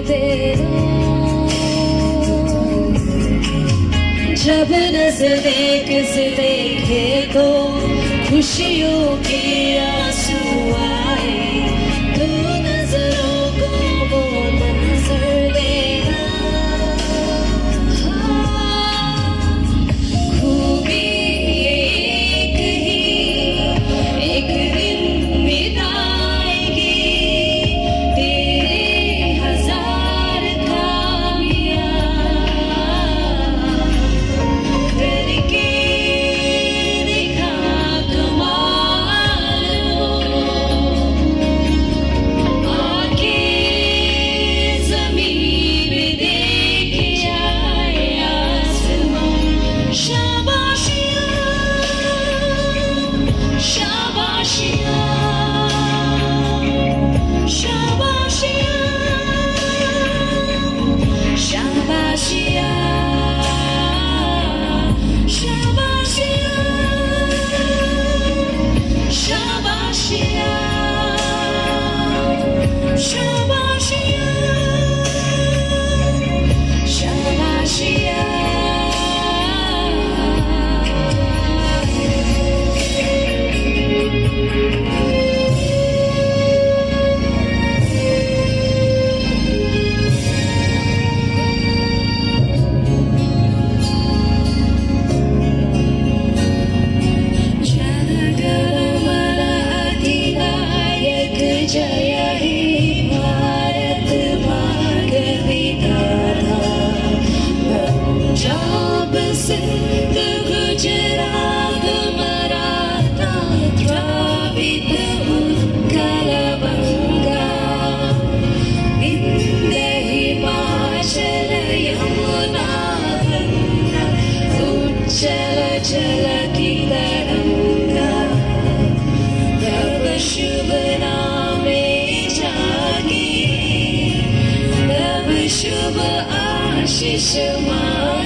जब नजर एक से देखे तो खुशियों के आंसू आए, तो नजरों को वो मंजर देना। खूबी एक ही एक दिन बिताएगी, तेरे हजार खामियां करके दिखा कमाल। आके ज़मीन देख जाए आसमां। शाबाशियाँ शाबाशियाँ शाबाशियाँ शाबाशियाँ शाबाशियाँ शाबाशियाँ शाबाशियाँ शाबाशियाँ। जय हे भारत भाग्य विधाता। पंजाब सिंध गुजरात मराठा द्राविड उत्कल बंगा, विंध्य हिमाचल यमुना गंगा, उज्जल जल की तरंगा। तब शुभ नामे जागे, तब शुभ आशीष मांगे।